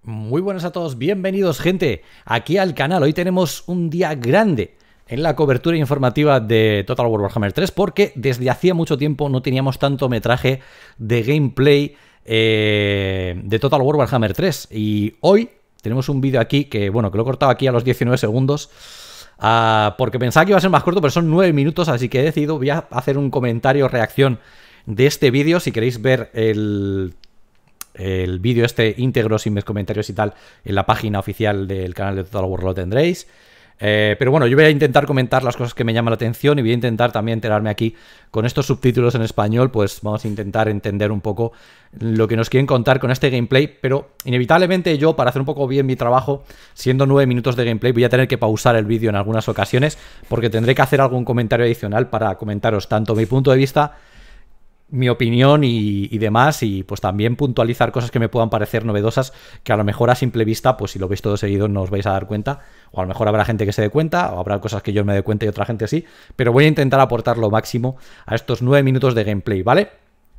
Muy buenas a todos, bienvenidos gente aquí al canal. Hoy tenemos un día grande en la cobertura informativa de Total War Warhammer 3 porque desde hacía mucho tiempo no teníamos tanto metraje de gameplay de Total War Warhammer 3 y hoy tenemos un vídeo aquí que, bueno, que lo he cortado aquí a los 19 segundos porque pensaba que iba a ser más corto, pero son 9 minutos, así que he decidido, voy a hacer un comentario, reacción de este vídeo. Si queréis ver el vídeo este íntegro sin mis comentarios y tal en la página oficial del canal de Total War lo tendréis. Pero bueno, yo voy a intentar comentar las cosas que me llaman la atención y voy a intentar también enterarme aquí con estos subtítulos en español. Pues vamos a intentar entender un poco lo que nos quieren contar con este gameplay, pero inevitablemente yo, para hacer un poco bien mi trabajo, siendo 9 minutos de gameplay, voy a tener que pausar el vídeo en algunas ocasiones porque tendré que hacer algún comentario adicional para comentaros tanto mi punto de vista, mi opinión y demás, y pues también puntualizar cosas que me puedan parecer novedosas, que a lo mejor a simple vista, pues si lo veis todo seguido no os vais a dar cuenta, o a lo mejor habrá gente que se dé cuenta, o habrá cosas que yo me dé cuenta y otra gente sí, pero voy a intentar aportar lo máximo a estos 9 minutos de gameplay, ¿vale?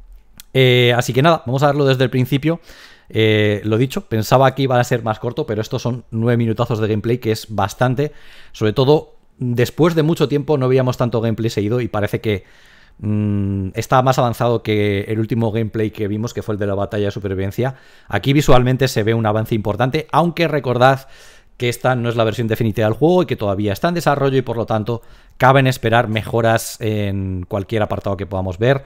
Así que nada, vamos a verlo desde el principio. Lo dicho, pensaba que iba a ser más corto, pero estos son 9 minutazos de gameplay, que es bastante, sobre todo después de mucho tiempo no veíamos tanto gameplay seguido y parece que está más avanzado que el último gameplay que vimos, que fue el de la batalla de supervivencia. Aquí visualmente se ve un avance importante, aunque recordad que esta no es la versión definitiva del juego y que todavía está en desarrollo y por lo tanto caben esperar mejoras en cualquier apartado que podamos ver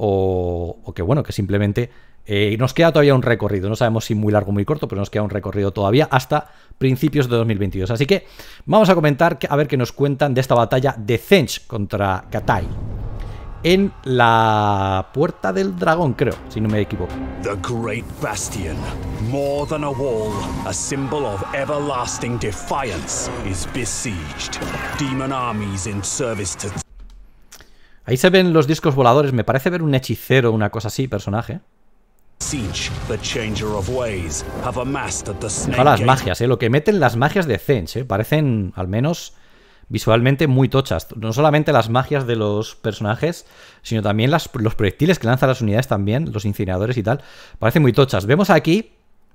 o que bueno, que simplemente nos queda todavía un recorrido. No sabemos si muy largo o muy corto, pero nos queda un recorrido todavía hasta principios de 2022. Así que vamos a comentar, a ver qué nos cuentan de esta batalla de Tzeentch contra Katai en la Puerta del Dragón, creo, si no me equivoco. The Great Bastion, more than a wall, a symbol of everlasting defiance, is besieged. Demon armies in service to... Ahí se ven los discos voladores, me parece ver un hechicero, una cosa así, personaje. Tzeentch, the changer of ways, have amassed at the Snake Las Gate. magias, lo que meten las magias de Tzeentch, parecen al menos visualmente muy tochas. No solamente las magias de los personajes, sino también los proyectiles que lanzan las unidades también, los incineradores y tal. Parecen muy tochas. Vemos aquí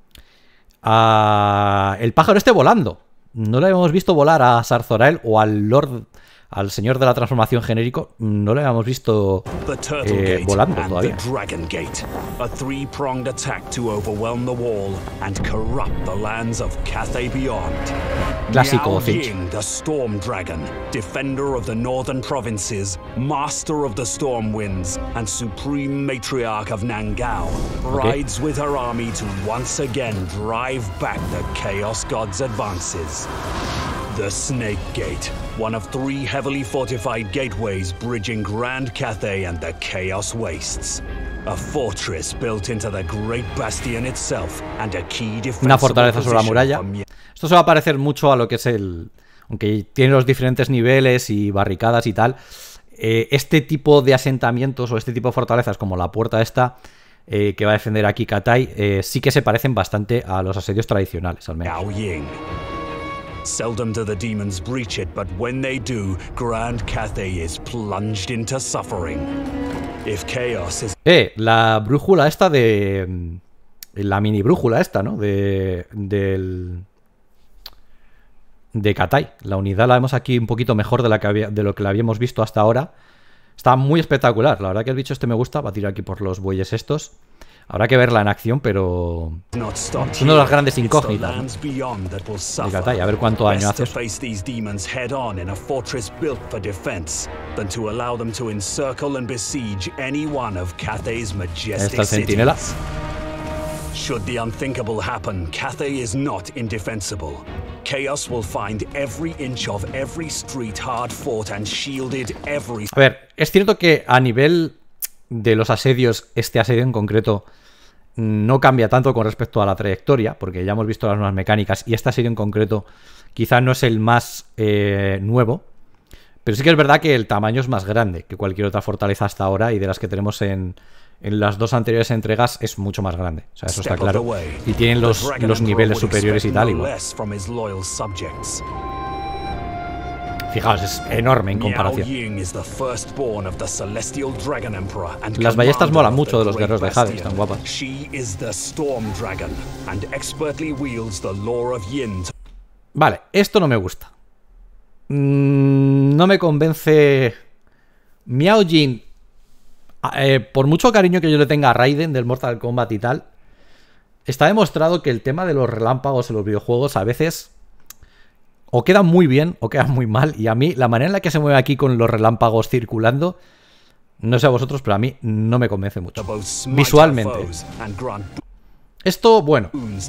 el pájaro este volando. No lo habíamos visto volar a Sarzorael o al Lord, al señor de la transformación genérico. No lo habíamos visto volando todavía. The Dragon Gate, a three-pronged attack to overwhelm the wall and corrupt the lands of Cathay beyond. Clásico Tzeentch. Ying, the Storm Dragon, defender of the northern provinces, master of the storm winds, and supreme matriarch of Nangao, rides with her army to once again drive back the Chaos God's advances. The Snake Gate, one of 3 heavily fortified gateways bridging Grand Cathay and the Chaos Wastes. A fortress built into the Great Bastion itself and a key defensible Una fortaleza sobre la muralla. position Esto se va a parecer mucho a lo que es el... Aunque tiene los diferentes niveles y barricadas y tal, este tipo de asentamientos o este tipo de fortalezas como la puerta esta que va a defender aquí Katai, sí que se parecen bastante a los asedios tradicionales, al menos. Miao Ying. Seldom do the demons breach it, but when they do, Grand Cathay is plunged into suffering. If chaos is... La brújula esta de... La mini brújula esta, ¿no? De Katai. La unidad la vemos aquí un poquito mejor de lo que la habíamos visto hasta ahora. Está muy espectacular. La verdad que el bicho este me gusta. Va a tirar aquí por los bueyes estos. Habrá que verla en acción, pero es una de las grandes incógnitas, ¿no? De Katai, a ver cuánto daño hace. Ahí está el centinela. Should the unthinkable happen, Cathay is not indefensible. Chaos will find every inch of every street hard fought and shielded every... A ver, es cierto que a nivel de los asedios, este asedio en concreto no cambia tanto con respecto a la trayectoria, porque ya hemos visto las nuevas mecánicas y este asedio en concreto quizás no es el más nuevo, pero sí que es verdad que el tamaño es más grande que cualquier otra fortaleza hasta ahora y de las que tenemos en las 2 anteriores entregas es mucho más grande, o sea, eso está claro, y tienen los niveles superiores y tal, igual. Fijaos, es enorme en comparación. Las ballestas molan mucho de los guerreros de Hades, están guapas. Vale, esto no me gusta. No me convence. Miao Jin, por mucho cariño que yo le tenga a Raiden del Mortal Kombat y tal, está demostrado que el tema de los relámpagos en los videojuegos a veces o quedan muy bien o quedan muy mal. Y a mí, la manera en la que se mueve aquí con los relámpagos circulando, no sé a vosotros, pero a mí no me convence mucho. Visualmente. Esto, bueno.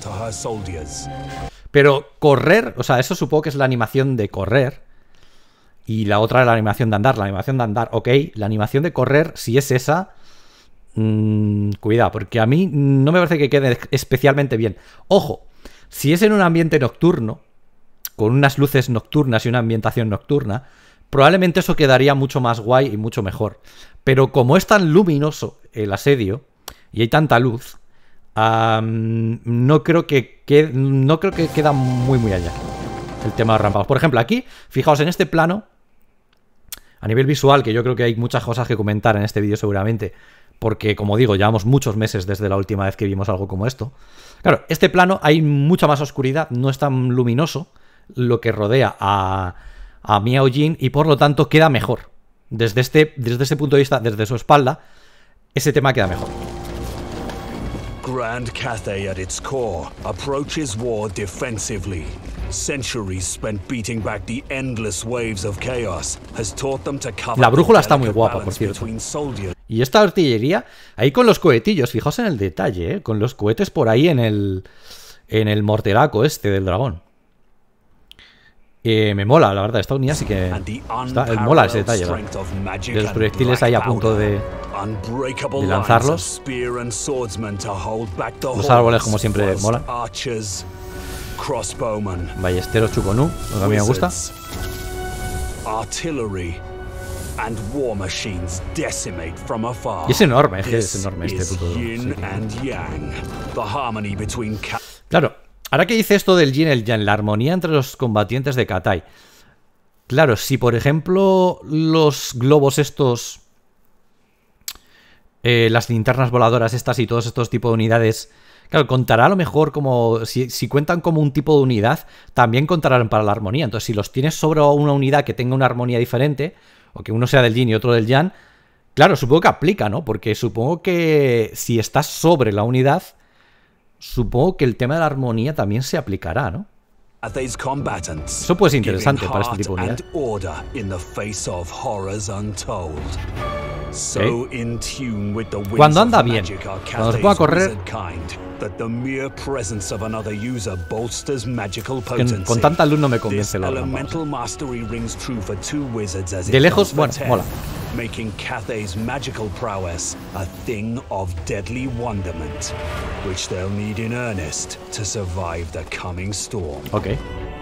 Pero correr, o sea, eso supongo que es la animación de correr. Y la otra es la animación de andar. La animación de andar, ok. La animación de correr, si es esa, cuidado, porque a mí no me parece que quede especialmente bien. Ojo, si es en un ambiente nocturno, con unas luces nocturnas y una ambientación nocturna, probablemente eso quedaría mucho más guay y mucho mejor. Pero como es tan luminoso el asedio y hay tanta luz, no creo que queda muy allá el tema de relámpagos. Por ejemplo, aquí, fijaos en este plano, a nivel visual, que yo creo que hay muchas cosas que comentar en este vídeo seguramente, porque, como digo, llevamos muchos meses desde la última vez que vimos algo como esto. Claro, este plano hay mucha más oscuridad, no es tan luminoso lo que rodea a Miao Jin, y por lo tanto queda mejor. Desde este punto de vista, desde su espalda, ese tema queda mejor. Grand Cathay at its core approaches war defensively. Centuries spent beating back the endless waves of chaos has taught them to cover. La brújula está muy guapa, por cierto. Y esta artillería, ahí con los cohetillos, fijaos en el detalle, con los cohetes por ahí en el morteraco este del dragón. Me mola, la verdad, esta unidad sí que mola ese detalle, ¿verdad? De los proyectiles ahí a punto de lanzarlos. Los árboles, como siempre, molan. Ballesteros Chukonú, lo que a mí me gusta. Y es enorme, es enorme este puto. Sí. Claro. Ahora que dice esto del yin y el yang, la armonía entre los combatientes de Cathay. Claro, si por ejemplo los globos estos, las linternas voladoras estas y todos estos tipos de unidades, claro, contará a lo mejor como, si cuentan como un tipo de unidad, también contarán para la armonía. Entonces, si los tienes sobre una unidad que tenga una armonía diferente, o que uno sea del yin y otro del yang, claro, supongo que aplica, ¿no? Porque supongo que si estás sobre la unidad, supongo que el tema de la armonía también se aplicará, ¿no? Eso puede ser interesante para este tipo de unidad. Cuando anda bien, cuando se pueda correr, con tanta luz no me convence la arma. De lejos, bueno, mola. Making Cathay's magical prowess a thing of deadly wonderment, which they'll need in earnest to survive the coming storm. Okay.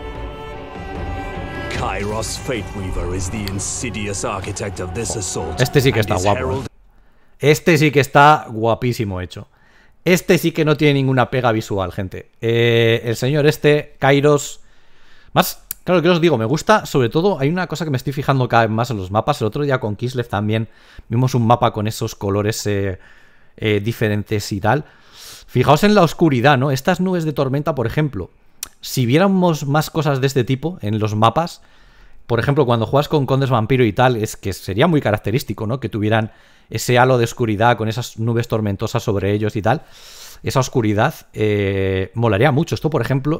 Kairos Fateweaver is the insidious architect of this assault. Este sí que está guapo. Este sí que está guapísimo hecho. Este sí que no tiene ninguna pega visual, gente. El señor este, Kairos, más. Claro, que os digo, me gusta, sobre todo, hay una cosa que me estoy fijando cada vez más en los mapas. El otro día con Kislev también vimos un mapa con esos colores diferentes y tal. Fijaos en la oscuridad, ¿no? Estas nubes de tormenta, por ejemplo, si viéramos más cosas de este tipo en los mapas, por ejemplo, cuando juegas con Condes Vampiro y tal, es que sería muy característico, ¿no? Que tuvieran ese halo de oscuridad con esas nubes tormentosas sobre ellos y tal. Esa oscuridad molaría mucho. Esto, por ejemplo,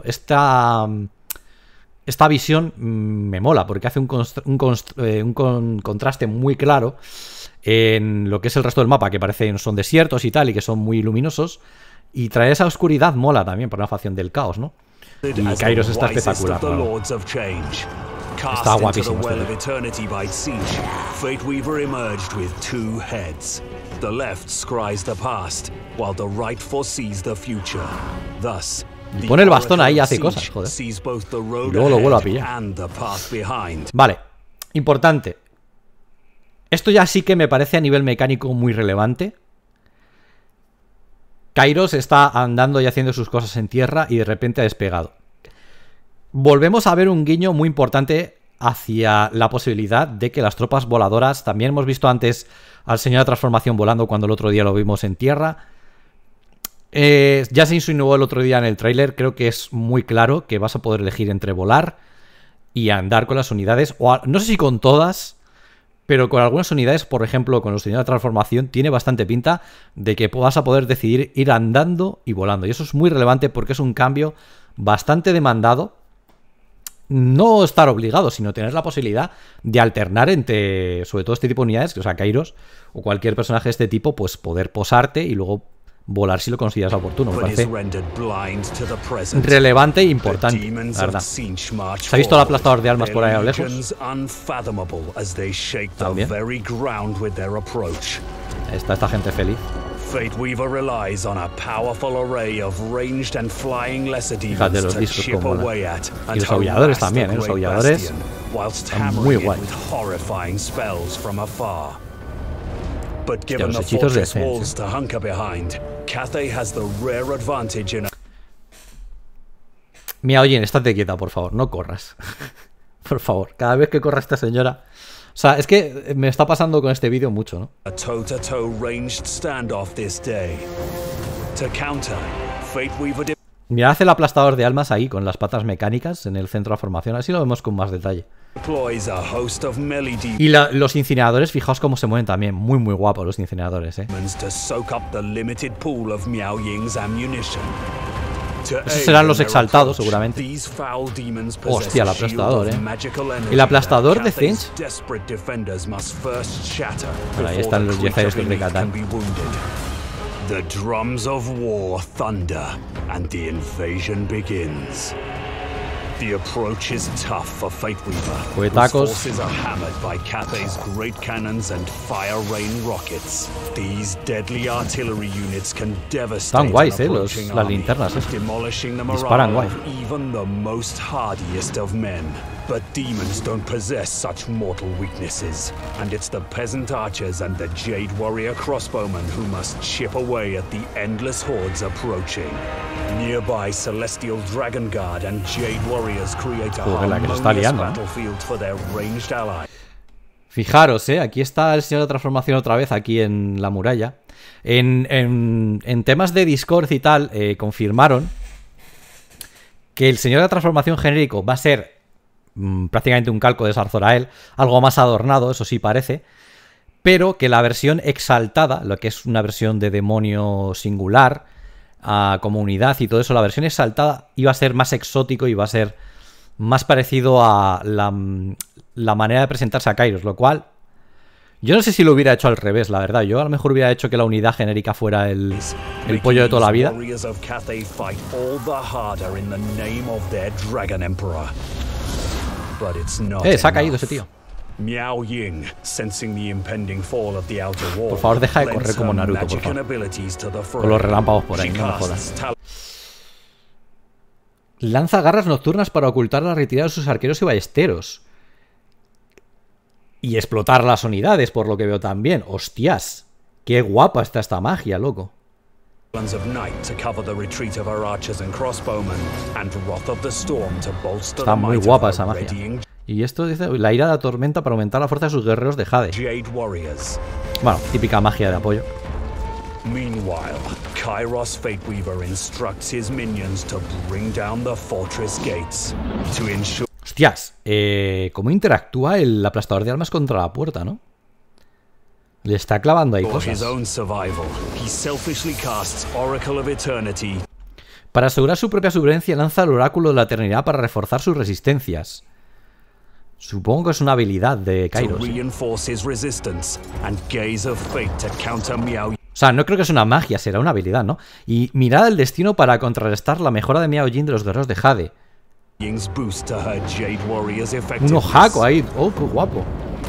esta visión me mola porque hace un contraste muy claro en lo que es el resto del mapa, que parecen son desiertos y tal, y que son muy luminosos, y traer esa oscuridad mola también por una facción del caos, ¿no? Y Kairos está espectacular, ¿no? Está guapísimo y pone el bastón ahí y hace cosas, joder. Y luego lo vuelvo a pillar. Vale, importante. Esto ya sí que me parece a nivel mecánico muy relevante. Kairos está andando y haciendo sus cosas en tierra y de repente ha despegado. Volvemos a ver un guiño muy importante hacia la posibilidad de que las tropas voladoras, también hemos visto antes al señor de transformación volando cuando el otro día lo vimos en tierra. Ya se insinuó el otro día en el tráiler, creo que es muy claro que vas a poder elegir entre volar y andar con las unidades, o no sé si con todas, pero con algunas unidades, por ejemplo, con los señores de transformación, tiene bastante pinta de que vas a poder decidir ir andando y volando. Y eso es muy relevante porque es un cambio bastante demandado. No estar obligado, sino tener la posibilidad de alternar entre, sobre todo este tipo de unidades, o sea, Kairos o cualquier personaje de este tipo, pues poder posarte y luego volar si lo consideras oportuno. Me parece relevante e importante, la verdad. ¿Se ha visto el aplastador de almas por ahí a lo lejos? También. Está esta gente feliz. Fateweaver relies on a powerful array of ranged and flying lesser demons to chip away at and aulladores también, los aulladores están muy guay. Horrifying spells from afar. But given the fortress walls to hunker behind, Cathay has the rare advantage in. Miao Jin, estate quieta, por favor, no corras. Por favor, cada vez que corra esta señora. O sea, es que me está pasando con este vídeo mucho, ¿no? A toe-to-toe ranged standoff this day. To counter, Fateweaver. Mirad el aplastador de almas ahí con las patas mecánicas en el centro de formación, así lo vemos con más detalle. Y los incineradores, fijaos cómo se mueven también, muy muy guapos los incineradores, Esos serán los exaltados, seguramente. Hostia, el aplastador, El aplastador de Zinch. Bueno, ahí están los Jezairos del Ricatán. The drums of war thunder, and the invasion begins. The approach is tough for Fateweaver, whose forces are hammered by Cathay's great cannons and fire rain rockets. These deadly artillery units can devastate an approaching army, demolishing the morale of even the most hardiest of men. But demons don't possess such mortal weaknesses, and it's the peasant archers and the Jade Warrior crossbowmen who must chip away at the endless hordes approaching. Nearby, Celestial Dragon Guard and Jade Warriors create a harmonious battlefield for their ranged allies. Fijaros, aquí está el señor de transformación otra vez, aquí en la muralla. En temas de Discord y tal, confirmaron que el señor de transformación genérico va a ser prácticamente un calco de Sarzorael, algo más adornado, eso sí parece, pero que la versión exaltada, lo que es una versión de demonio singular, como unidad y todo eso, la versión exaltada iba a ser más exótico, iba a ser más parecido a la manera de presentarse a Kairos, lo cual yo no sé si lo hubiera hecho al revés, la verdad. Yo a lo mejor hubiera hecho que la unidad genérica fuera el pollo de toda la vida. Se ha caído ese tío. Por favor, deja de correr como Naruto, por favor. Con los relámpagos por ahí, no me jodas. Lanza garras nocturnas para ocultar la retirada de sus arqueros y ballesteros. Y explotar las unidades, por lo que veo también. ¡Hostias! ¡Qué guapa está esta magia, loco! Está muy guapa esa magia. Y esto dice, la ira de la tormenta para aumentar la fuerza de sus guerreros de Jade. Bueno, típica magia de apoyo. Meanwhile, Kairos Fateweaver instructs his minions to bring down the fortress gates to ensure. Hostias, ¿cómo interactúa el aplastador de almas contra la puerta, no? Le está clavando ahí cosas. Para asegurar su propia sobrevivencia, lanza el oráculo de la eternidad para reforzar sus resistencias. Supongo que es una habilidad de Kairos. O sea, no creo que es una magia, será una habilidad, ¿no? Y mirad el destino para contrarrestar la mejora de Miao Jin de los guerreros de Jade. Un ojaco ahí. Oh, qué guapo.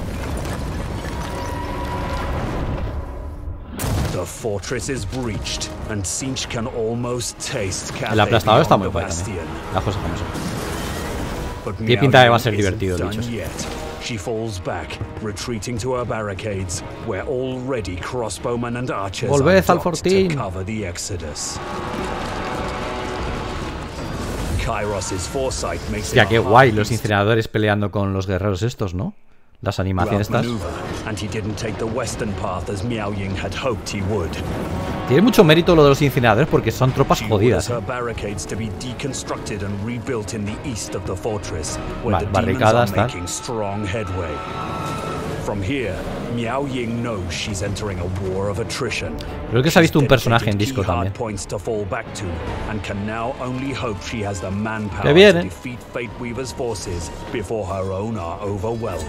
El aplastador está muy guay también. Las cosas como son. Tiene pinta de que va a ser divertido, bichos. She falls back, retreating to her barricades, where already crossbowmen and archers are docked to cover the exodus. Kairos's foresight makes Hostia, it qué a guay hard los beast incineradores peleando con los guerreros estos, ¿no? Las to animaciones estas. outmaneuver, and he didn't take the western path as Miao Ying had hoped he would. Tiene mucho mérito lo de los incineradores porque son tropas She jodidas. orders her barricades to be deconstructed and rebuilt in the east of the fortress, where Vale, the demons barricadas, are tal. making strong headway. From here, Miao Ying knows she's entering a war of attrition. Creo que se ha visto un She's personaje en dedicated disco key también. hard points to fall back to, and can now only hope she has the Que manpower viene. to defeat Fate Weaver's forces before her own are overwhelmed.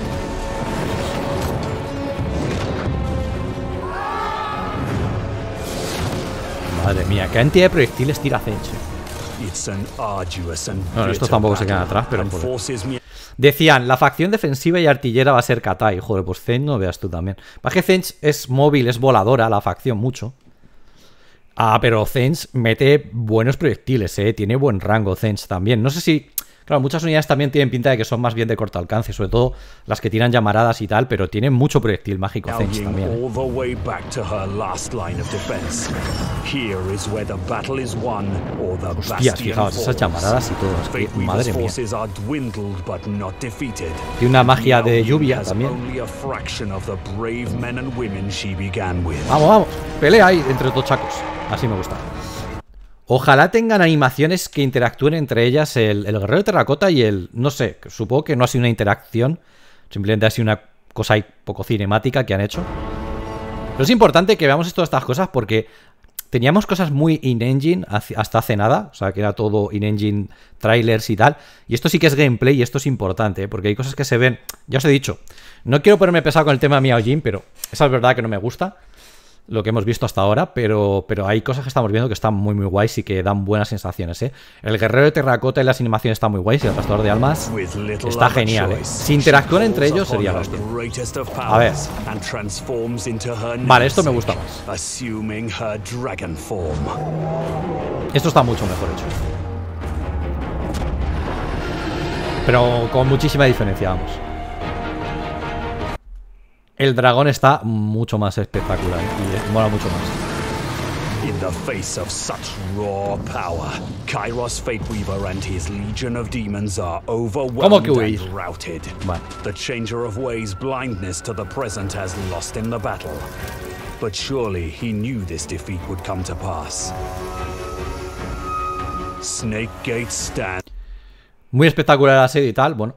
Madre mía, qué cantidad de proyectiles tira Zench. It's an arduous and Bueno, estos bitter tampoco se quedan battle, atrás, pero and joder. forces Miao Decían, la facción defensiva y artillera va a ser Katai. Joder, pues Zench no veas tú también. Para que Zench es móvil, es voladora, la facción mucho. Ah, pero Zench mete buenos proyectiles, tiene buen rango Zench también. No sé si... Claro, muchas unidades también tienen pinta de que son más bien de corto alcance, sobre todo las que tiran llamaradas y tal, pero tienen mucho proyectil mágico Zench Ying también. all the way back to her last line of defense. Here is where the battle is won or the Hostias, bastion fijaos, esas falls. llamaradas y todo, es Fate que, Weaver's madre mía. forces are dwindled but not defeated. Tiene una magia Miao de Ying lluvia has también. only a fraction of the brave men and women she began with. Vamos, vamos. Pelea ahí entre dos chacos. Así me gusta. Ojalá tengan animaciones que interactúen entre ellas el guerrero de terracota y el... No sé, supongo que no ha sido una interacción. Simplemente ha sido una cosa ahí poco cinemática que han hecho. Pero es importante que veamos todas estas cosas porque teníamos cosas muy in-engine hasta hace nada. O sea, que era todo in-engine, trailers y tal. Y esto sí que es gameplay y esto es importante, porque hay cosas que se ven... Ya os he dicho, no quiero ponerme pesado con el tema de Miao Ying, pero esa es verdad que no me gusta lo que hemos visto hasta ahora, pero hay cosas que estamos viendo que están muy muy guays y que dan buenas sensaciones, El guerrero de terracota y las animaciones están muy guays y el pastor de almas With little está other genial, choice, Si interactúan she entre calls ellos upon sería la her hostia. greatest of A ver. powers and transforms into her Vale, esto me namesake, gusta más. assuming her dragon form. Esto está mucho mejor hecho, pero con muchísima diferencia, vamos. El dragón está mucho más espectacular y mola mucho más. In the face of such raw power, Kairos Fateweaver and his legion of demons are overwhelmed que huir? and routed. Vale. The Changer of Ways' blindness to the present has lost in the battle. But surely he knew this defeat would come to pass. Snake Gate stand. Muy espectacular la serie y tal, bueno.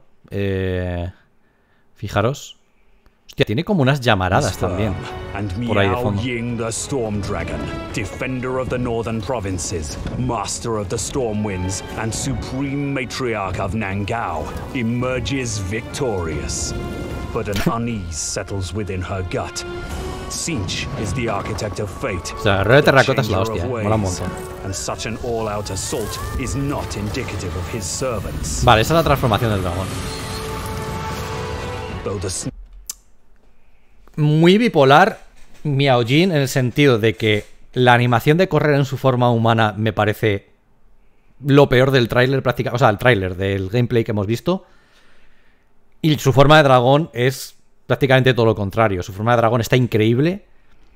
Fijaros. Hostia, tiene como unas llamaradas también. And Por ahí de Miao fondo. Ying the Storm Dragon, defender of the northern provinces, master of the storm winds, and supreme matriarch of Nangao, emerges victorious. But an unease settles within her gut. Sinch is the architect of fate. O sea, el guerrero de the terracota es la changer hostia, of mola un ways, montón. And such an all-out assault is not indicative of his servants. Vale, esa es la transformación del dragón. Though the Muy bipolar Miao Ying en el sentido de que la animación de correr en su forma humana me parece lo peor del tráiler prácticamente, o sea, el tráiler del gameplay que hemos visto, y su forma de dragón es prácticamente todo lo contrario. Su forma de dragón está increíble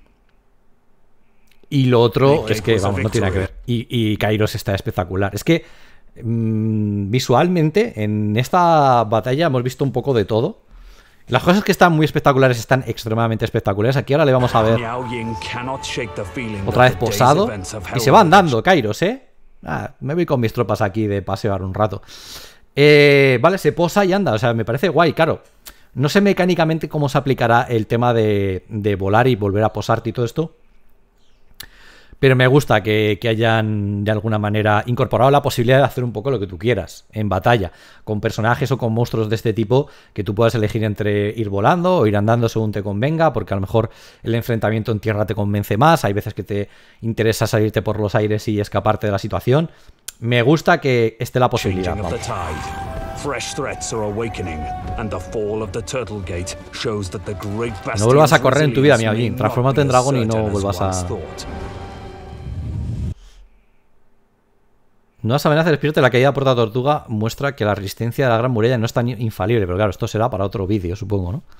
y lo otro es que, vamos, no tiene nada que ver. Y Kairos está espectacular. Es que visualmente en esta batalla hemos visto un poco de todo. Las cosas que están muy espectaculares están extremadamente espectaculares. Aquí ahora le vamos a ver Miao Ying cannot shake the feeling otra vez that the day's posado. events have Y se va heralded. andando, Kairos, me voy con mis tropas aquí de pasear un rato. Vale, se posa y anda. O sea, me parece guay, claro. No sé mecánicamente cómo se aplicará el tema de volar y volver a posarte y todo esto. Pero me gusta que hayan de alguna manera incorporado la posibilidad de hacer un poco lo que tú quieras en batalla, con personajes o con monstruos de este tipo, que tú puedas elegir entre ir volando o ir andando según te convenga, porque a lo mejor el enfrentamiento en tierra te convence más, hay veces que te interesa salirte por los aires y escaparte de la situación. Me gusta que esté la posibilidad. Changing of Vamos. the tide. Fresh threats are awakening, and the fall of the Turtle Gate shows that the great No vuelvas a bastion's correr en tu vida, resilience Miao may Ying. not Transfórmate be en as dragón y no certain as vuelvas a... once thought. Nuevas amenazas despierta la caída de Puerta Tortuga muestra que la resistencia de la Gran Muralla no es tan infalible, pero claro, esto será para otro vídeo, supongo, ¿no?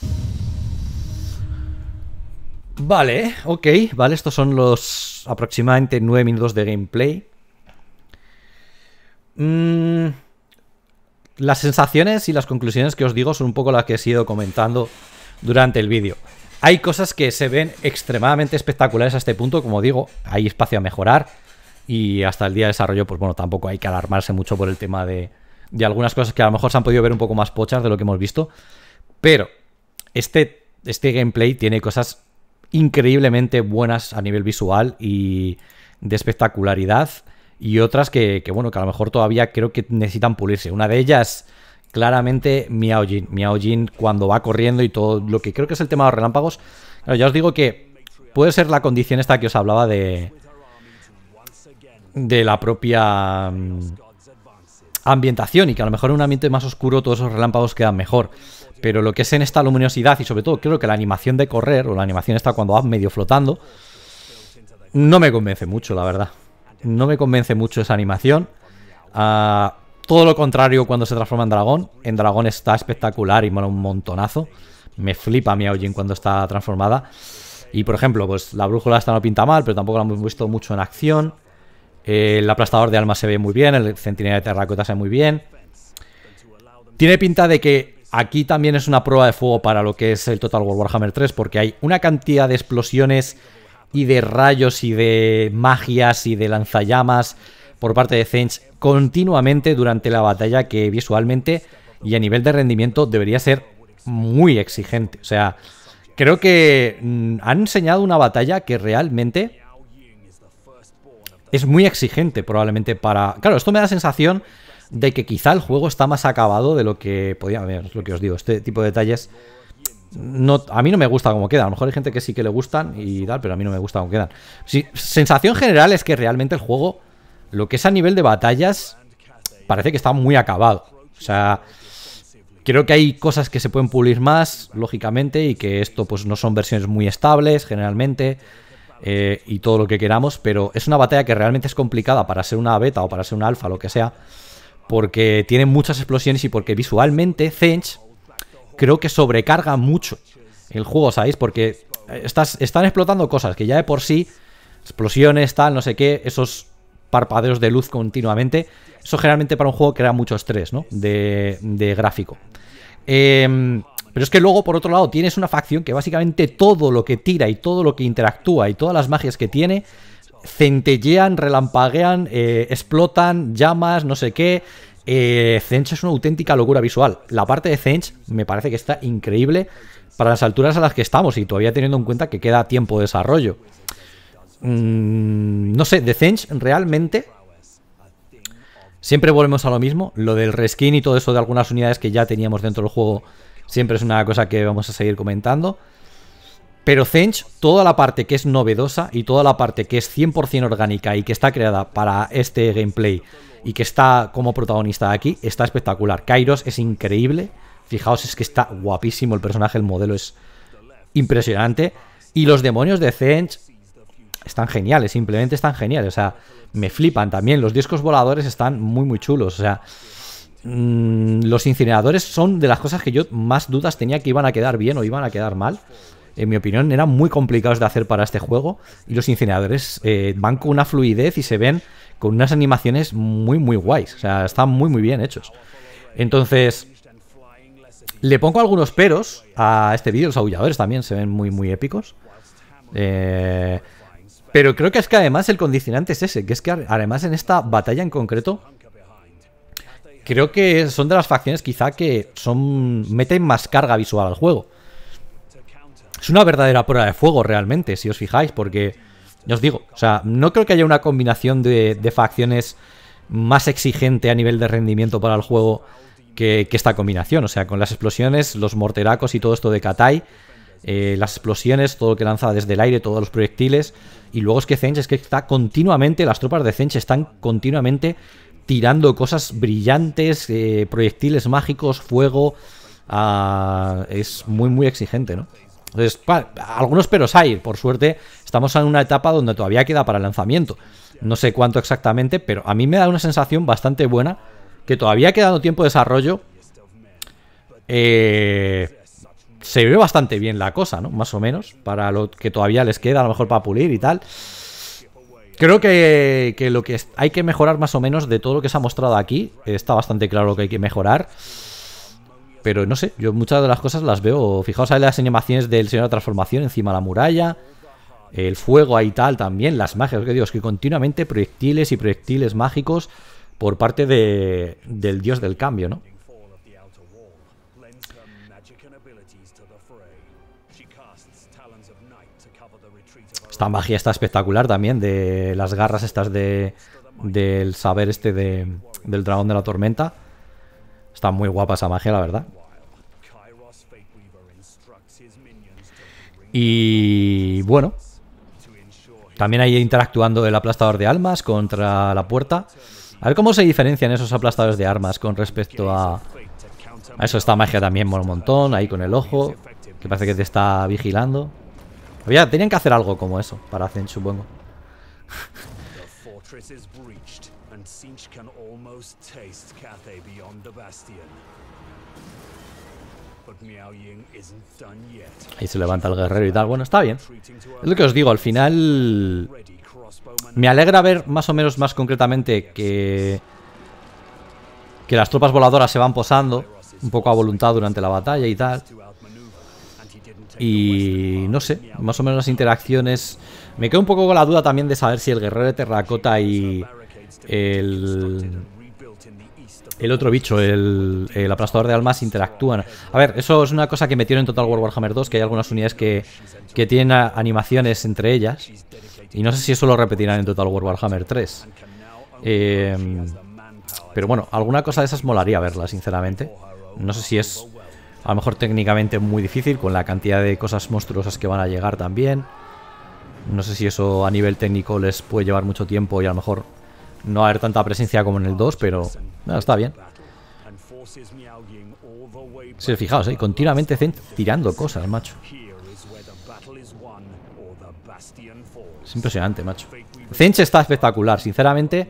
Vale, ok, vale, estos son los aproximadamente 9 minutos de gameplay. Las sensaciones y las conclusiones que os digo son un poco las que he ido comentando durante el vídeo. Hay cosas que se ven extremadamente espectaculares a este punto, como digo, hay espacio a mejorar. Y hasta el día de desarrollo, pues bueno, tampoco hay que alarmarse mucho por el tema de algunas cosas que a lo mejor se han podido ver un poco más pochas de lo que hemos visto. Pero este gameplay tiene cosas increíblemente buenas a nivel visual y de espectacularidad. Y otras que bueno, que a lo mejor todavía creo que necesitan pulirse. Una de ellas, claramente, Miao Jin. Miao Jin cuando va corriendo y todo lo que creo que es el tema de los relámpagos. Claro, ya os digo que puede ser la condición esta que os hablaba de la propia ambientación, y que a lo mejor en un ambiente más oscuro todos esos relámpagos quedan mejor. Pero lo que es en esta luminosidad, y sobre todo creo que la animación de correr, o la animación está cuando va medio flotando, no me convence mucho, la verdad. No me convence mucho esa animación. Todo lo contrario cuando se transforma en dragón. En dragón está espectacular y mola un montonazo. Me flipa Miao Jin cuando está transformada. Y por ejemplo, pues la brújula esta no pinta mal, pero tampoco la hemos visto mucho en acción. El aplastador de almas se ve muy bien. El centinela de terracota se ve muy bien. Tiene pinta de que aquí también es una prueba de fuego para lo que es el Total War Warhammer 3, porque hay una cantidad de explosiones y de rayos y de magias y de lanzallamas por parte de Zench continuamente durante la batalla, que visualmente y a nivel de rendimiento debería ser muy exigente. O sea, creo que han enseñado una batalla que realmente es muy exigente probablemente para... Claro, esto me da la sensación de que quizá el juego está más acabado de lo que podía haber, es lo que os digo. Este tipo de detalles a mí no me gusta cómo queda. A lo mejor hay gente que sí que le gustan y tal, pero a mí no me gusta cómo quedan. Sí, sensación general es que realmente el juego, lo que es a nivel de batallas, parece que está muy acabado. O sea, creo que hay cosas que se pueden pulir más, lógicamente, y que esto pues no son versiones muy estables generalmente, y todo lo que queramos, pero es una batalla que realmente es complicada para ser una beta o para ser una alfa, lo que sea, porque tiene muchas explosiones y porque visualmente Zench creo que sobrecarga mucho el juego, ¿sabéis? Porque están explotando cosas que ya de por sí, explosiones, tal, no sé qué, esos parpadeos de luz continuamente, eso generalmente para un juego crea mucho estrés, ¿no? De gráfico. Pero es que luego, por otro lado, tienes una facción que básicamente todo lo que tira y todo lo que interactúa y todas las magias que tiene centellean, relampaguean, explotan, llamas, no sé qué. Zench es una auténtica locura visual. La parte de Zench me parece que está increíble para las alturas a las que estamos, y todavía teniendo en cuenta que queda tiempo de desarrollo. No sé, de Zench realmente siempre volvemos a lo mismo. Lo del reskin y todo eso de algunas unidades que ya teníamos dentro del juego siempre es una cosa que vamos a seguir comentando. Pero Zench, toda la parte que es novedosa y toda la parte que es 100% orgánica y que está creada para este gameplay y que está como protagonista aquí, está espectacular. Kairos es increíble. Fijaos, es que está guapísimo el personaje, el modelo es impresionante. Y los demonios de Zench están geniales, simplemente están geniales. O sea, me flipan también. Los discos voladores están muy muy chulos. O sea, los incineradores son de las cosas que yo más dudas tenía que iban a quedar bien o iban a quedar mal. En mi opinión eran muy complicados de hacer para este juego. Y los incineradores van con una fluidez y se ven con unas animaciones muy muy guays. O sea, están muy muy bien hechos. Entonces, le pongo algunos peros a este vídeo. Los aulladores también se ven muy muy épicos. Pero creo que es que además el condicionante es ese. Que es que además en esta batalla en concreto, creo que son de las facciones quizá que meten más carga visual al juego. Es una verdadera prueba de fuego realmente, si os fijáis, porque ya os digo, o sea, no creo que haya una combinación de facciones más exigente a nivel de rendimiento para el juego que esta combinación. O sea, con las explosiones, los morteracos y todo esto de Katai, las explosiones, todo lo que lanza desde el aire, todos los proyectiles, y luego es que Zench es que está continuamente, las tropas de Zench están continuamente tirando cosas brillantes, proyectiles mágicos, fuego. Es muy muy exigente, ¿no? Entonces, algunos peros hay. Por suerte, estamos en una etapa donde todavía queda para el lanzamiento. No sé cuánto exactamente, pero a mí me da una sensación bastante buena que todavía quedando tiempo de desarrollo. Se ve bastante bien la cosa, ¿no? Más o menos, para lo que todavía les queda, a lo mejor para pulir y tal. Creo que lo que hay que mejorar más o menos de todo lo que se ha mostrado aquí, está bastante claro lo que hay que mejorar. Pero no sé, yo muchas de las cosas las veo. Fijaos ahí las animaciones del Señor de la Transformación encima de la muralla. El fuego ahí tal también, las magias. Lo que digo es que continuamente proyectiles y proyectiles mágicos por parte del dios del cambio, ¿no? Esta magia está espectacular también, de las garras estas del saber este del dragón de la tormenta. Está muy guapa esa magia, la verdad. Y bueno, también ahí interactuando el aplastador de almas contra la puerta. A ver cómo se diferencian esos aplastadores de armas con respecto a eso. Esta magia también mola un montón, ahí con el ojo, que parece que te está vigilando. Tenían que hacer algo como eso para Zench, supongo. Ahí se levanta el guerrero y tal. Bueno, está bien. Es lo que os digo, al final me alegra ver más o menos más concretamente que las tropas voladoras se van posando un poco a voluntad durante la batalla y tal. Y no sé, más o menos las interacciones. Me quedo un poco con la duda también de saber si el guerrero de terracota y el otro bicho, el aplastador de almas, interactúan. A ver, eso es una cosa que metieron en Total War Warhammer 2, que hay algunas unidades que tienen animaciones entre ellas. Y no sé si eso lo repetirán en Total War Warhammer 3. Pero bueno, alguna cosa de esas molaría verla, sinceramente. No sé si es a lo mejor técnicamente muy difícil con la cantidad de cosas monstruosas que van a llegar también. No sé si eso a nivel técnico les puede llevar mucho tiempo y a lo mejor no va a haber tanta presencia como en el 2, pero no, está bien. Sí, fijaos, continuamente Zench tirando cosas, macho. Es impresionante, macho. Zench está espectacular, sinceramente.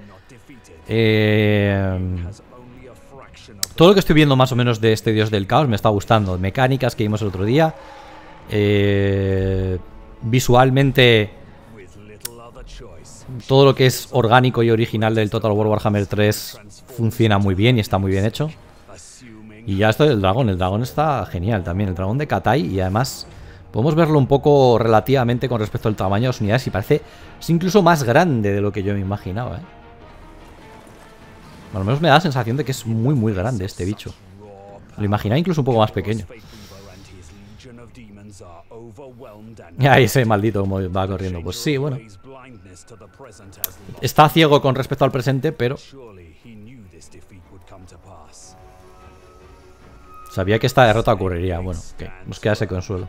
Todo lo que estoy viendo más o menos de este dios del caos me está gustando. Mecánicas que vimos el otro día. Visualmente, todo lo que es orgánico y original del Total War Warhammer 3 funciona muy bien y está muy bien hecho. Y ya esto del dragón. El dragón está genial también. El dragón de Katai. Y además podemos verlo un poco relativamente con respecto al tamaño de las unidades. Y parece es incluso más grande de lo que yo me imaginaba, Al menos me da la sensación de que es muy muy grande este bicho. Lo imaginaba incluso un poco más pequeño. Y ahí ese maldito como va corriendo. Pues sí, bueno. Está ciego con respecto al presente, pero sabía que esta derrota ocurriría. Bueno, ok, nos queda ese consuelo.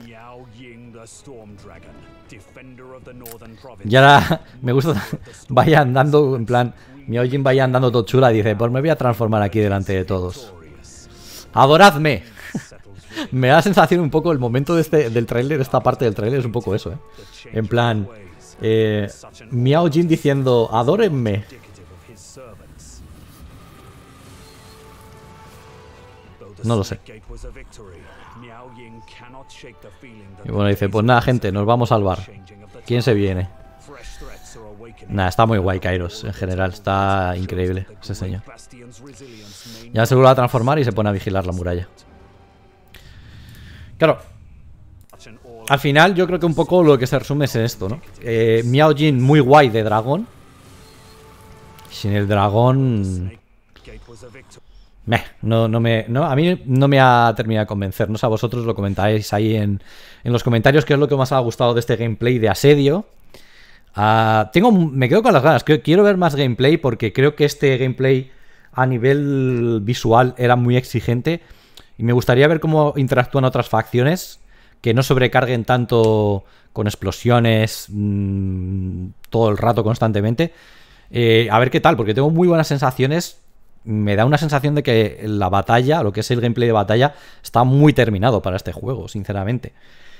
Y ahora me gusta vaya andando en plan Miao Jin vaya andando todo chula y dice, pues me voy a transformar aquí delante de todos. ¡Adoradme! Me da la sensación un poco el momento de del tráiler, esta parte del tráiler es un poco eso, En plan, Miao Jin diciendo, ¡adórenme! No lo sé. Y bueno, dice, pues nada, gente, nos vamos al bar. ¿Quién se viene? Nada, está muy guay Kairos, en general. Está increíble ese señor. Ya se vuelve a transformar y se pone a vigilar la muralla. Claro. Al final yo creo que un poco lo que se resume es esto, ¿no? Miao Jin muy guay de dragón. Sin el dragón... a mí no me ha terminado de convencer. No sé, a vosotros lo comentáis ahí en los comentarios qué es lo que más ha gustado de este gameplay de asedio. Me quedo con las ganas. Quiero ver más gameplay porque creo que este gameplay a nivel visual era muy exigente. Y me gustaría ver cómo interactúan otras facciones que no sobrecarguen tanto con explosiones todo el rato constantemente. A ver qué tal, porque tengo muy buenas sensaciones. Me da una sensación de que la batalla, lo que es el gameplay de batalla, está muy terminado para este juego, sinceramente.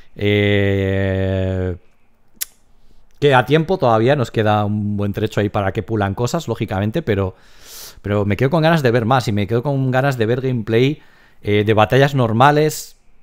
Queda tiempo, todavía nos queda un buen trecho ahí para que pulan cosas, lógicamente, pero me quedo con ganas de ver más y me quedo con ganas de ver gameplay de batallas normales,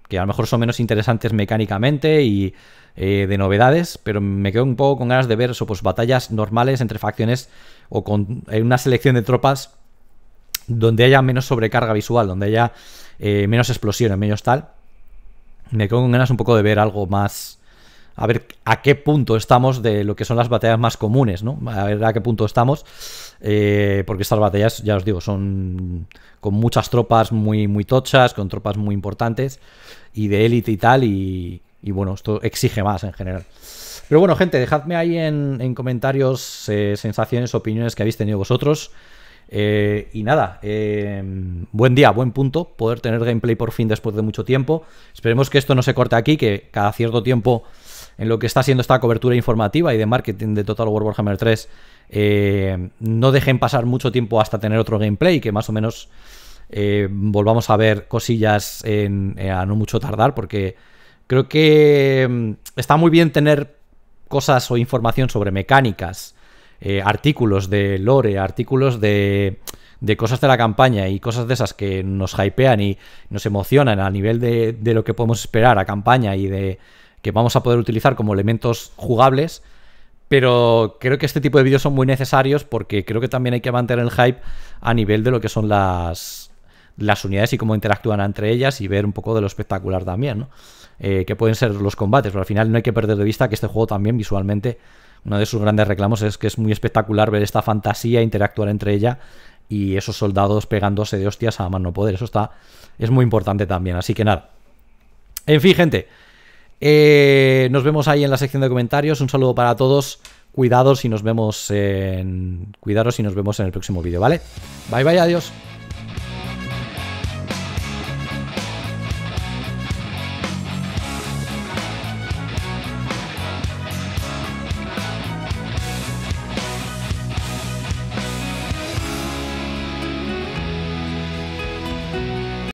que a lo mejor son menos interesantes mecánicamente y de novedades, pero me quedo un poco con ganas de ver eso, pues batallas normales entre facciones o con una selección de tropas donde haya menos sobrecarga visual, donde haya menos explosiones, menos tal. Me quedo con ganas un poco de ver algo más, a ver a qué punto estamos de lo que son las batallas más comunes, ¿no? A ver a qué punto estamos, porque estas batallas, ya os digo, son con muchas tropas muy, muy tochas, con tropas muy importantes y de élite y tal, y bueno, esto exige más en general. Pero bueno, gente, dejadme ahí en comentarios sensaciones, opiniones que habéis tenido vosotros. Y nada, buen día, buen punto poder tener gameplay por fin después de mucho tiempo. Esperemos que esto no se corte aquí, que cada cierto tiempo en lo que está siendo esta cobertura informativa y de marketing de Total War Warhammer 3 no dejen pasar mucho tiempo hasta tener otro gameplay, que más o menos volvamos a ver cosillas a no mucho tardar, porque creo que está muy bien tener cosas o información sobre mecánicas, artículos de lore, artículos de cosas de la campaña y cosas de esas que nos hypean y nos emocionan a nivel de lo que podemos esperar a campaña y de que vamos a poder utilizar como elementos jugables. Pero creo que este tipo de vídeos son muy necesarios porque creo que también hay que mantener el hype a nivel de lo que son las unidades y cómo interactúan entre ellas, y ver un poco de lo espectacular también, ¿no? Que pueden ser los combates, pero al final no hay que perder de vista que este juego también visualmente, uno de sus grandes reclamos es que es muy espectacular ver esta fantasía interactuar entre ella y esos soldados pegándose de hostias a más no poder. Eso es muy importante también, así que nada. En fin, gente, nos vemos ahí en la sección de comentarios. Un saludo para todos, cuidaros y nos vemos en el próximo vídeo, ¿vale? Bye bye, adiós.